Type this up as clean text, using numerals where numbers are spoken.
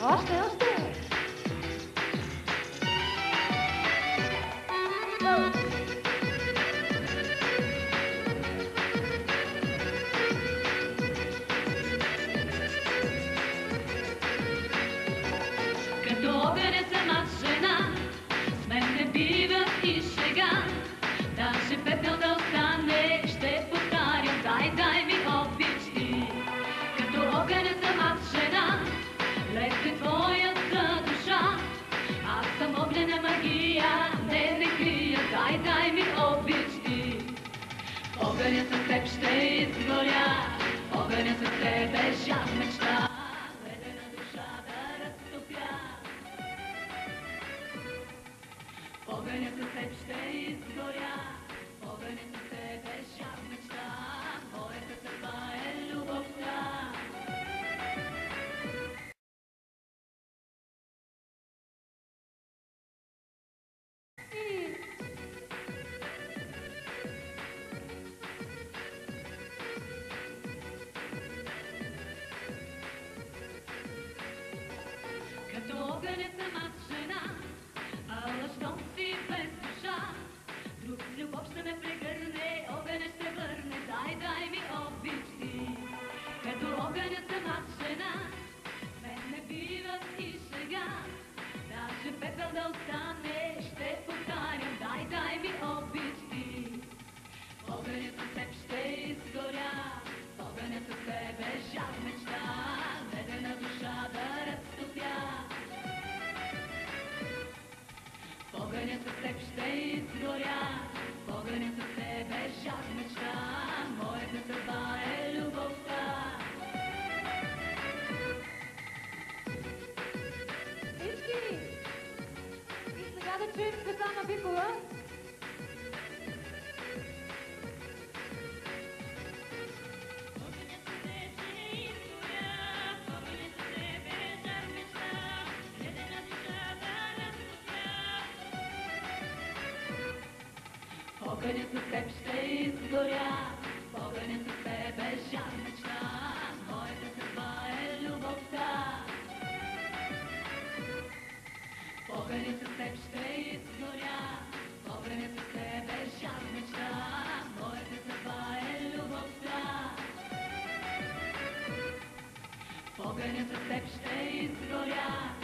Още, още! Като огъня съм аз жена, с мен не бива и шега. Даже пепел да остане, ще повтарям, дай ми обич ти. Като огъня съм аз жена, лезе твоята душа. Аз съм огнена магия, не крия, дай ми обич ти. Огъня с теб ще изгоря, огъня с тебе жар мечта. Ледена душа да разтопя. Огъня с теб ще изгоря, огъня с тебе жар мечта. Моята съдба е любовта. Като огъня съм аз жена, ала щом си без душа, друг с любов ще ме прегърне, огъня ще върне, дай ми обич ти. Като огъня съм аз жена, мен не бива и шега, даже пепел да остане, ще повтарям, дай ми обич ти. Огъня с теб ще изгоря, огъня с тебе жар мечта, ледена душа да разтопя. Огъня с теб ще изгоря, огъня с тебе жар мечта, моята съдба е любовта. Всички! И сега да чуем Светлана Бикова. Огъня с теб ще изгоря, огъня с тебе жар мечта, моята съдба е любовта. Огъня с теб ще изгоря, огъня с тебе жар мечта, моята съдба е любовта. Огъня с теб ще изгоря,